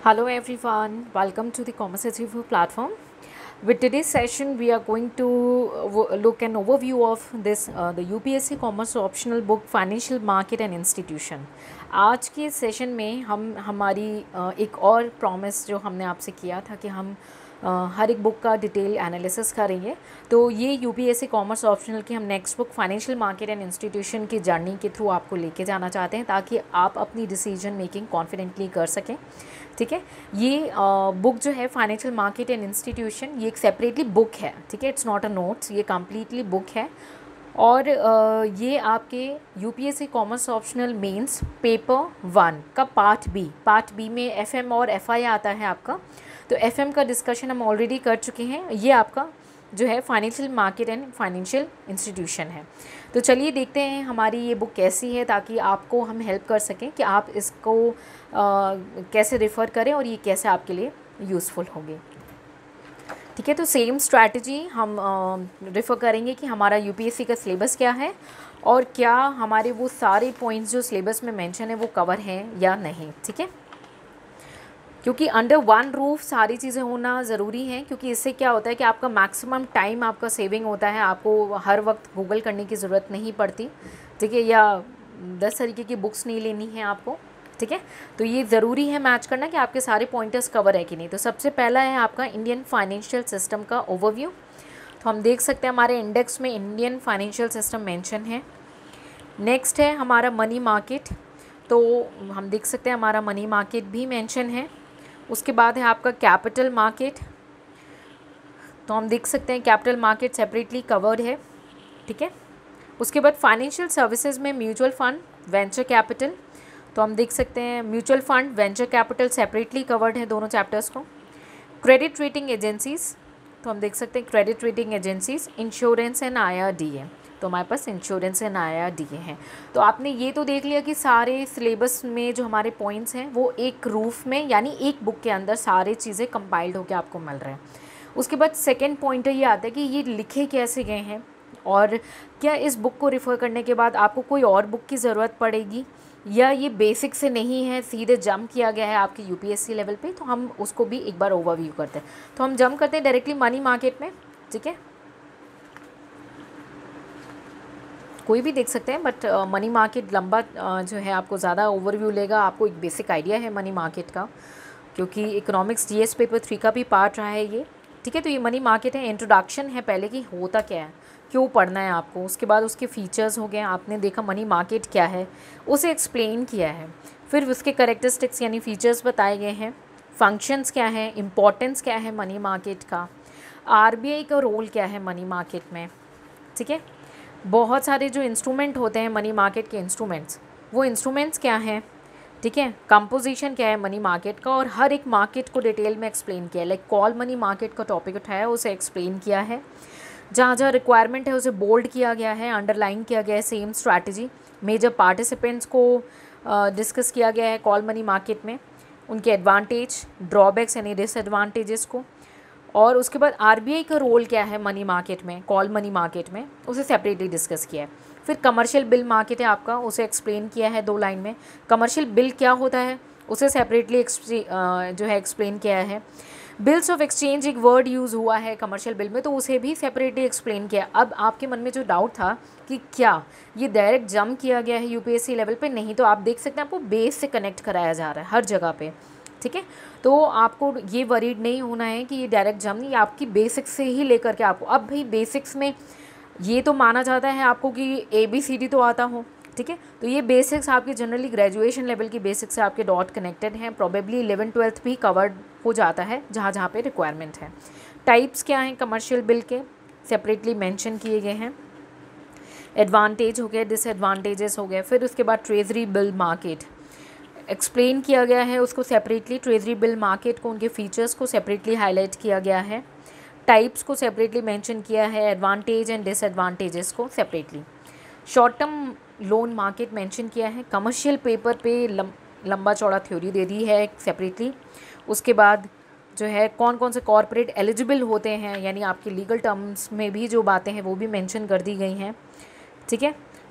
Hello everyone, welcome to the Commerce Achievement platform. With today's session, we are going to look an overview of this the UPSC Commerce optional book Financial Market and Institution. आज के session में हम हमारी एक और promise जो हमने आपसे किया था कि हम हर एक बुक का डिटेल एनालिसिस करेंगे। तो ये यूपीएससी कॉमर्स ऑप्शनल की हम next book financial market and institution की जर्नी के थ्रू आपको लेके जाना चाहते हैं ताकि आप अपनी डिसीजन मेकिंग कॉन्फिडेंटली कर सकें। ठीक है, ये बुक जो है फाइनेंशियल मार्केट एंड इंस्टीट्यूशन ये एक सेपरेटली बुक है। ठीक है, इट्स नॉट अ नोट्स, ये कम्प्लीटली बुक है और ये आपके UPSC commerce optional mains paper 1 का पार्ट बी में एफएम और एफआई आता है आपका। तो एफएम का डिस्कशन हम ऑलरेडी कर चुके हैं, ये आपका जो है financial market and financial institution है। तो चलिए देखते हैं हमारी ये बुक कैसी है ताकि आपको हम हेल्प कर सकें कि आप इसको कैसे रेफ़र करें और ये कैसे आपके लिए यूज़फुल होगी। ठीक है, तो सेम स्ट्रैटेजी हम रेफ़र करेंगे कि हमारा यूपीएससी का सिलेबस क्या है और क्या हमारे वो सारे पॉइंट्स जो सिलेबस में मेंशन है वो कवर हैं या नहीं। ठीक है, क्योंकि अंडर वन रूफ सारी चीज़ें होना ज़रूरी है, क्योंकि इससे क्या होता है कि आपका मैक्सिमम टाइम आपका सेविंग होता है, आपको हर वक्त गूगल करने की ज़रूरत नहीं पड़ती। ठीक है, या 10 तरीके की बुक्स नहीं लेनी है आपको। ठीक है, तो ये ज़रूरी है मैच करना कि आपके सारे पॉइंटर्स कवर है कि नहीं। तो सबसे पहला है आपका इंडियन फाइनेंशियल सिस्टम का ओवरव्यू। तो हम देख सकते हैं हमारे इंडेक्स में इंडियन फाइनेंशियल सिस्टम मेंशन है। नेक्स्ट है हमारा मनी मार्केट, तो हम देख सकते हैं हमारा मनी मार्केट भी मेंशन है। उसके बाद है आपका कैपिटल मार्केट, तो हम देख सकते हैं कैपिटल मार्केट सेपरेटली कवर्ड है। ठीक है, उसके बाद फाइनेंशियल सर्विसेज में म्यूचुअल फंड, वेंचर कैपिटल, तो हम देख सकते हैं mutual fund, venture capital separately covered है दोनों चैप्टर्स को। क्रेडिट रेटिंग एजेंसीज, तो हम देख सकते हैं credit rating agencies, insurance and IRDA, तो हमारे पास इंश्योरेंस एंड IRDA हैं। तो आपने ये तो देख लिया कि सारे सिलेबस में जो हमारे पॉइंट्स हैं वो एक रूफ में यानी एक बुक के अंदर सारी चीज़ें कंपाइल्ड होकर आपको मिल रहे हैं। उसके बाद सेकेंड पॉइंट ये आता है कि ये लिखे कैसे गए हैं और क्या इस बुक को रेफ़र करने के बाद आपको कोई और बुक की ज़रूरत पड़ेगी या ये बेसिक से नहीं है, सीधे जंप किया गया है आपके यूपीएससी लेवल पे। तो हम उसको भी एक बार ओवरव्यू करते हैं। तो हम जंप करते हैं डायरेक्टली मनी मार्केट में। ठीक है, कोई भी देख सकते हैं, बट मनी मार्केट लंबा जो है आपको ज़्यादा ओवरव्यू लेगा। आपको एक बेसिक आइडिया है मनी मार्केट का, क्योंकि इकोनॉमिक्स जीएस पेपर 3 का भी पार्ट रहा है ये। ठीक है, तो ये मनी मार्केट है, इंट्रोडक्शन है पहले कि होता क्या है, क्यों पढ़ना है आपको। उसके बाद उसके फीचर्स हो गए, आपने देखा मनी मार्केट क्या है, उसे एक्सप्लेन किया है। फिर उसके करेक्टरिस्टिक्स यानी फीचर्स बताए गए हैं, फंक्शंस क्या है, इंपॉर्टेंस क्या है मनी मार्केट का, RBI का रोल क्या है मनी मार्केट में। ठीक है, बहुत सारे जो इंस्ट्रूमेंट होते हैं मनी मार्केट के इंस्ट्रूमेंट्स, वो इंस्ट्रूमेंट्स क्या हैं। ठीक है, कंपोजिशन क्या है मनी मार्केट का, और हर एक मार्केट को डिटेल में एक्सप्लेन किया है। लाइक कॉल मनी मार्केट का टॉपिक उठाया, उसे एक्सप्लेन किया है। जहाँ जहाँ रिक्वायरमेंट है उसे बोल्ड किया गया है, अंडरलाइन किया गया है। सेम स्ट्रैटेजी मेजर पार्टिसिपेंट्स को डिस्कस किया गया है कॉल मनी मार्केट में, उनके एडवांटेज, ड्रॉबैक्स यानी डिसएडवांटेजेस को। और उसके बाद RBI का रोल क्या है मनी मार्केट में, कॉल मनी मार्केट में, उसे सेपरेटली डिस्कस किया है। फिर कमर्शियल बिल मार्केट है आपका, उसे एक्सप्लेन किया है 2 लाइन में। कमर्शियल बिल क्या होता है उसे सेपरेटली जो है एक्सप्लेन किया है। बिल्स ऑफ एक्सचेंज एक वर्ड यूज़ हुआ है कमर्शियल बिल में, तो उसे भी सेपरेटली एक्सप्लेन किया। अब आपके मन में जो डाउट था कि क्या ये डायरेक्ट जंप किया गया है यूपीएससी लेवल पे, नहीं, तो आप देख सकते हैं आपको बेस से कनेक्ट कराया जा रहा है हर जगह पे। ठीक है, तो आपको ये वरीड नहीं होना है कि ये डायरेक्ट जंप नहीं, आपकी बेसिक्स से ही लेकर के आपको, अब भाई बेसिक्स में ये तो माना जाता है आपको कि ABCD तो आता हो। ठीक है, तो ये बेसिक्स आपके जनरली ग्रेजुएशन लेवल की बेसिक्स से आपके डॉट कनेक्टेड हैं। प्रोबेबली 11th-12th भी कवर्ड हो जाता है जहाँ जहाँ पे रिक्वायरमेंट है। टाइप्स क्या हैं कमर्शियल बिल के, सेपरेटली मेंशन किए गए हैं। एडवांटेज हो गए, डिसएडवांटेजेस हो गए। फिर उसके बाद ट्रेजरी बिल मार्केट एक्सप्लेन किया गया है, उसको सेपरेटली ट्रेजरी बिल मार्केट को, उनके फीचर्स को सेपरेटली हाईलाइट किया गया है। टाइप्स को सेपरेटली मेंशन किया है, एडवांटेज एंड डिसएडवांटेजेस को separately. Short term loan market mention किया है, कमर्शियल पेपर पे लंबा चौड़ा थ्योरी दे दी है सेपरेटली। उसके बाद जो है कौन कौन से कॉर्पोरेट एलिजिबल होते हैं, यानी आपके लीगल टर्म्स में भी जो बातें हैं वो भी मेंशन कर दी गई हैं। ठीक है,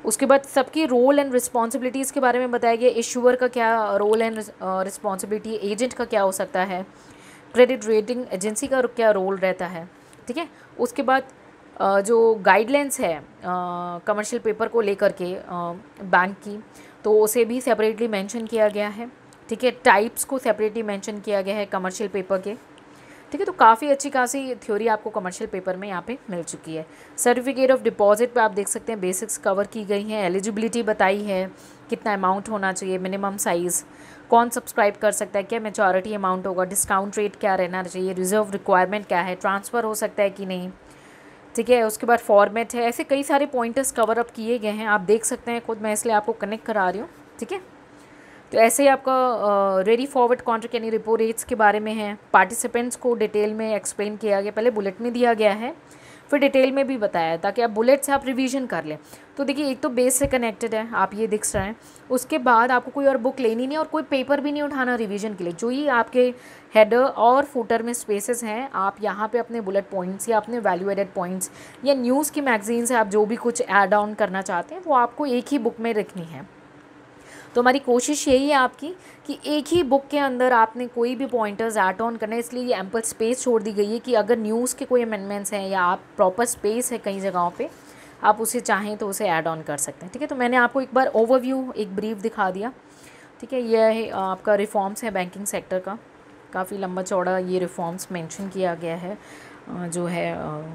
उसके बाद सबकी रोल एंड रिस्पॉन्सिबिलिटीज़ के बारे में बताया गया, इशूअर का क्या रोल एंड रिस्पॉन्सिबिलिटी, एजेंट का क्या हो सकता है, क्रेडिट रेटिंग एजेंसी का क्या रोल रहता है, ठीक है। उसके बाद जो गाइडलाइंस है कमर्शियल पेपर को लेकर के बैंक की, तो उसे भी सेपरेटली मेंशन किया गया है, ठीक है। टाइप्स को सेपरेटली मेंशन किया गया है कमर्शियल पेपर के, ठीक है। तो काफ़ी अच्छी खासी थ्योरी आपको कमर्शियल पेपर में यहाँ पे मिल चुकी है। सर्टिफिकेट ऑफ डिपॉजिट पे आप देख सकते हैं बेसिक्स कवर की गई हैं, एलिजिबिलिटी बताई है, कितना अमाउंट होना चाहिए, मिनिमम साइज़, कौन सब्सक्राइब कर सकता है, क्या मेचोरिटी अमाउंट होगा, डिस्काउंट रेट क्या रहना चाहिए, रिजर्व रिक्वायरमेंट क्या है, ट्रांसफ़र हो सकता है कि नहीं, ठीक है। उसके बाद फॉर्मेट है, ऐसे कई सारे पॉइंटर्स कवर अप किए गए हैं, आप देख सकते हैं खुद, मैं इसलिए आपको कनेक्ट करा रही हूँ, ठीक है। तो ऐसे ही आपका रेडी फॉरवर्ड कॉन्ट्रैक्ट यानी रिपो रेट्स के बारे में है, पार्टिसिपेंट्स को डिटेल में एक्सप्लेन किया गया, पहले बुलेट में दिया गया है फिर डिटेल में भी बताया है, ताकि आप बुलेट से आप रिवीजन कर लें। तो देखिए एक तो बेस से कनेक्टेड है, आप ये दिख रहे हैं, उसके बाद आपको कोई और बुक लेनी नहीं और कोई पेपर भी नहीं उठाना रिवीजन के लिए, जो ही आपके हेडर और फुटर में स्पेसेस हैं, आप यहाँ पे अपने बुलेट पॉइंट्स या अपने वैल्यू एडेड पॉइंट्स या न्यूज़ की मैगजीन से आप जो भी कुछ ऐड ऑन करना चाहते हैं वो आपको एक ही बुक में रखनी है। तो हमारी कोशिश यही है आपकी कि एक ही बुक के अंदर आपने कोई भी पॉइंटर्स ऐड ऑन करना है, इसलिए ये एम्पल स्पेस छोड़ दी गई है कि अगर न्यूज़ के कोई अमेंडमेंट्स हैं या आप प्रॉपर स्पेस है कई जगहों पे, आप उसे चाहें तो उसे ऐड ऑन कर सकते हैं, ठीक है। तो मैंने आपको एक बार ओवरव्यू एक ब्रीफ दिखा दिया, ठीक है। यह है आपका रिफॉर्म्स है बैंकिंग सेक्टर का, काफ़ी लंबा चौड़ा ये रिफॉर्म्स मेंशन किया गया है, जो है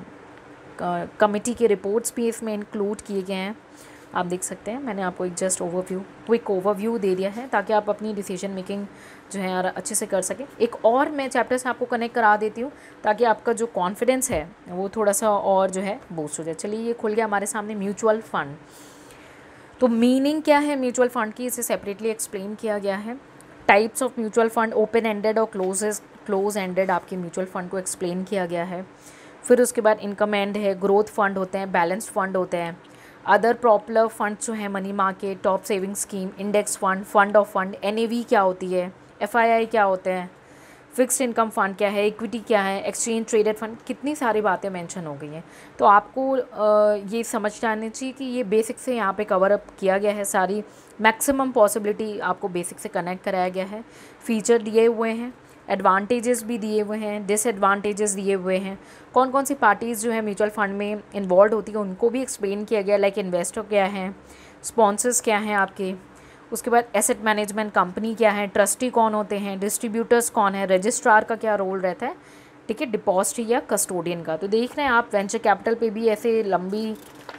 कमेटी के रिपोर्ट्स भी इसमें इंक्लूड किए गए हैं, आप देख सकते हैं। मैंने आपको एक जस्ट क्विक ओवरव्यू दे दिया है ताकि आप अपनी डिसीजन मेकिंग जो है यार अच्छे से कर सकें। एक और मैं चैप्टर से आपको कनेक्ट करा देती हूँ ताकि आपका जो कॉन्फिडेंस है वो थोड़ा सा और जो है बूस्ट हो जाए। चलिए ये खुल गया हमारे सामने म्यूचुअल फ़ंड। तो मीनिंग क्या है म्यूचुअल फ़ंड की, इसे सेपरेटली एक्सप्लेन किया गया है। Types of mutual fund, open ended और क्लोज एंडेड आपके म्यूचुअल फ़ंड को एक्सप्लेन किया गया है। फिर उसके बाद इनकम एंड है, ग्रोथ फंड होते हैं, बैलेंस्ड फंड होते हैं, अदर पॉपुलर फंड जो है money market, top saving scheme, index fund, fund of fund, NAV क्या होती है, एफआईआई क्या होते हैं, फिक्स्ड इनकम फंड क्या है, इक्विटी क्या है, एक्सचेंज ट्रेडेड फंड, कितनी सारी बातें मेंशन हो गई हैं। तो आपको ये समझ जानी चाहिए कि ये बेसिक से यहाँ पे कवर अप किया गया है, सारी मैक्सिमम पॉसिबिलिटी आपको बेसिक से कनेक्ट कराया गया है। फीचर दिए हुए हैं, एडवांटेजेस भी दिए हुए हैं, डिसएडवांटेजेस दिए हुए हैं, कौन कौन सी पार्टीज़ जो है म्यूचुअल फंड में इन्वॉल्व होती है उनको भी एक्सप्लेन किया गया, लाइक इन्वेस्टर क्या हैं, स्पॉन्सर्स क्या हैं आपके, उसके बाद एसेट मैनेजमेंट कंपनी क्या है, ट्रस्टी कौन होते हैं, डिस्ट्रीब्यूटर्स कौन है, रजिस्ट्रार का क्या रोल रहता है, ठीक है, डिपॉजिटरी या कस्टोडियन का। तो देख रहे हैं आप वेंचर कैपिटल पे भी ऐसे लंबी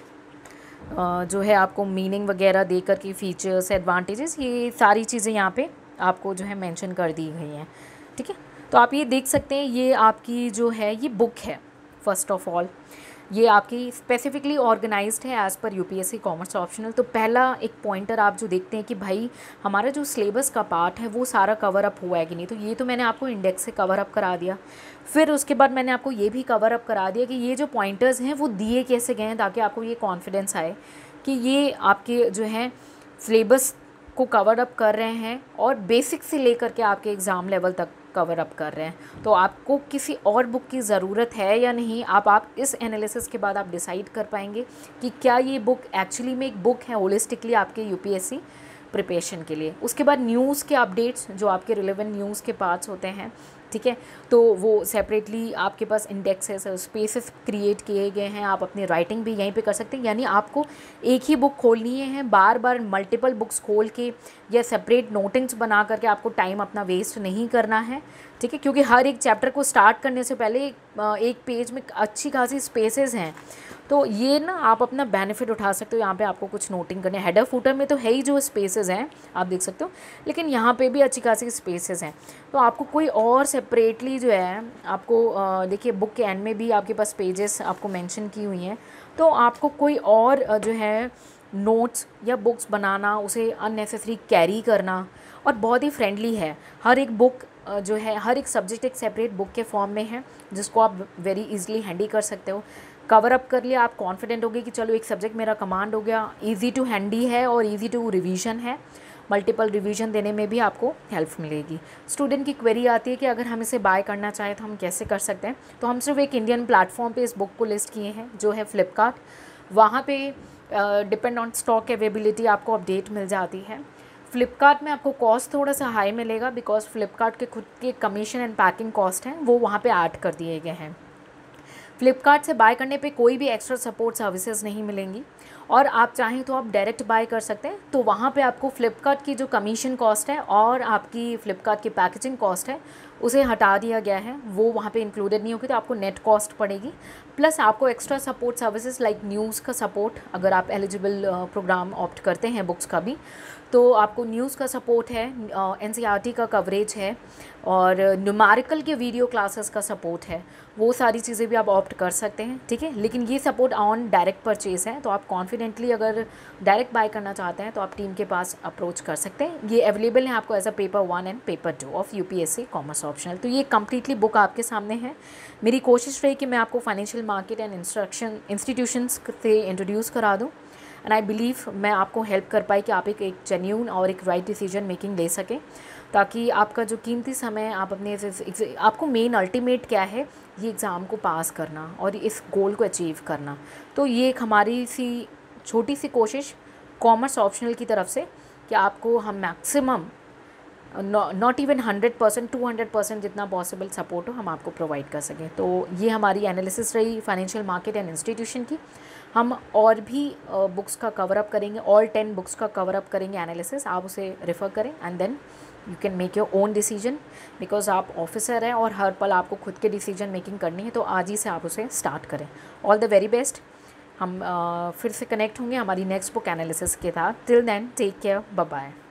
जो है आपको मीनिंग वगैरह दे कर के फीचर्स, एडवांटेजेस, ये सारी चीज़ें यहाँ पे आपको जो है मेंशन कर दी गई हैं, ठीक है। तो आप ये देख सकते हैं ये आपकी जो है ये बुक है, फर्स्ट ऑफ ऑल ये आपकी स्पेसिफिकली ऑर्गेनाइज्ड है as per UPSC commerce optional. तो पहला एक पॉइंटर आप जो देखते हैं कि भाई हमारा जो सिलेबस का पार्ट है वो सारा कवर अप हुआ है कि नहीं, तो ये तो मैंने आपको इंडेक्स से कवर अप करा दिया। फिर उसके बाद मैंने आपको ये भी कवर अप करा दिया कि ये जो पॉइंटर्स हैं वो दिए कैसे गए हैं, ताकि आपको ये कॉन्फिडेंस आए कि ये आपके जो है सिलेबस को कवर अप कर रहे हैं और बेसिक से लेकर के आपके एग्ज़ाम लेवल तक कवर अप कर रहे हैं। तो आपको किसी और बुक की ज़रूरत है या नहीं, आप इस एनालिसिस के बाद आप डिसाइड कर पाएंगे कि क्या ये बुक एक्चुअली में एक बुक है होलिस्टिकली आपके यूपीएससी प्रिपरेशन के लिए। उसके बाद न्यूज़ के अपडेट्स जो आपके रिलेवेंट न्यूज़ के पार्ट्स होते हैं, ठीक है, तो वो सेपरेटली आपके पास इंडेक्सेस और स्पेसेस क्रिएट किए गए हैं, आप अपनी राइटिंग भी यहीं पे कर सकते हैं। यानी आपको एक ही बुक खोलनी है, बार बार मल्टीपल बुक्स खोल के या सेपरेट नोटिंग्स बना करके आपको टाइम अपना वेस्ट नहीं करना है, ठीक है, क्योंकि हर एक चैप्टर को स्टार्ट करने से पहले एक पेज में अच्छी खासी स्पेसेस हैं, तो ये ना आप अपना बेनिफिट उठा सकते हो। यहाँ पे आपको कुछ नोटिंग करने, हेडर फुटर में तो है ही जो स्पेसेस हैं आप देख सकते हो, लेकिन यहाँ पे भी अच्छी खासी स्पेसेस हैं। तो आपको कोई और सेपरेटली जो है आपको देखिए बुक के एंड में भी आपके पास पेजेस आपको मेंशन की हुई हैं, तो आपको कोई और जो है नोट्स या बुक्स बनाना, उसे अननेसेसरी कैरी करना, और बहुत ही फ्रेंडली है। हर एक बुक जो है हर एक सब्जेक्ट एक सेपरेट बुक के फॉर्म में है जिसको आप वेरी इजीली हैंडी कर सकते हो। कवर अप कर लिया, आप कॉन्फिडेंट हो गए कि चलो एक सब्जेक्ट मेरा कमांड हो गया, इजी टू हैंडी है और इजी टू रिवीजन है, मल्टीपल रिवीजन देने में भी आपको हेल्प मिलेगी। स्टूडेंट की क्वेरी आती है कि अगर हम इसे बाय करना चाहें तो हम कैसे कर सकते हैं, तो हम सिर्फ एक इंडियन प्लेटफॉर्म पे इस बुक को लिस्ट किए हैं जो है फ्लिपकार्ट। वहाँ पे डिपेंड ऑन स्टॉक अवेलेबिलिटी आपको अपडेट मिल जाती है। फ्लिपकार्ट में आपको कॉस्ट थोड़ा सा हाई मिलेगा बिकॉज फ्लिपकार्ट के खुद के कमीशन एंड पैकिंग कॉस्ट हैं वो वहाँ पे ऐड कर दिए गए हैं। फ्लिपकार्ट से बाय करने पे कोई भी एक्स्ट्रा सपोर्ट सर्विसेज नहीं मिलेंगी और आप चाहें तो आप डायरेक्ट बाय कर सकते हैं। तो वहाँ पे आपको फ्लिपकार्ट की जो कमीशन कॉस्ट है और आपकी फ्लिपकार्ट की पैकेजिंग कॉस्ट है उसे हटा दिया गया है, वो वहाँ पे इंक्लूडेड नहीं होगी, तो आपको नेट कॉस्ट पड़ेगी। प्लस आपको extra support services like news का सपोर्ट, अगर आप एलिजिबल प्रोग्राम ऑप्ट करते हैं बुक्स का भी, तो आपको न्यूज़ का सपोर्ट है, एनसीईआरटी का कवरेज है और न्यूमेरिकल के वीडियो क्लासेस का सपोर्ट है, वो सारी चीज़ें भी आप ऑप्ट कर सकते हैं, ठीक है। लेकिन ये सपोर्ट ऑन डायरेक्ट परचेज़ है, तो आप कॉन्फिडेंटली अगर डायरेक्ट बाय करना चाहते हैं तो आप टीम के पास अप्रोच कर सकते हैं। ये अवेलेबल है आपको as a paper 1 and paper 2 of UPSC commerce optional. तो ये कम्प्लीटली बुक आपके सामने है। मेरी कोशिश रही कि मैं आपको फाइनेंशियल मार्केट एंड इंस्टीट्यूशंस से इंट्रोड्यूस करा दूँ एंड आई बिलीव मैं आपको हेल्प कर पाई कि आप एक जेन्यून और एक राइट डिसीजन मेकिंग ले सकें, ताकि आपका जो कीमती समय आप अपने आपको मेन अल्टीमेट क्या है, ये एग्ज़ाम को पास करना और इस गोल को अचीव करना। तो ये एक हमारी सी छोटी सी कोशिश कॉमर्स ऑप्शनल की तरफ से कि आपको हम मैक्सिमम नॉट इवन 100%, 200% जितना पॉसिबल सपोर्ट हो हम आपको प्रोवाइड कर सकें। तो ये हमारी एनालिसिस रही फाइनेंशियल मार्केट एंड इंस्टीट्यूशन की। हम और भी बुक्स का कवर अप करेंगे, ऑल 10 बुक्स का कवर अप करेंगे एनालिसिस, आप उसे रेफ़र करें and then you can make your own decision. Because आप ऑफिसर हैं और हर पल आपको खुद के डिसीजन मेकिंग करनी है, तो आज ही से आप उसे स्टार्ट करें। All the very best. हम फिर से कनेक्ट होंगे हमारी नेक्स्ट बुक एनालिसिस के साथ। Till then take care, bye bye.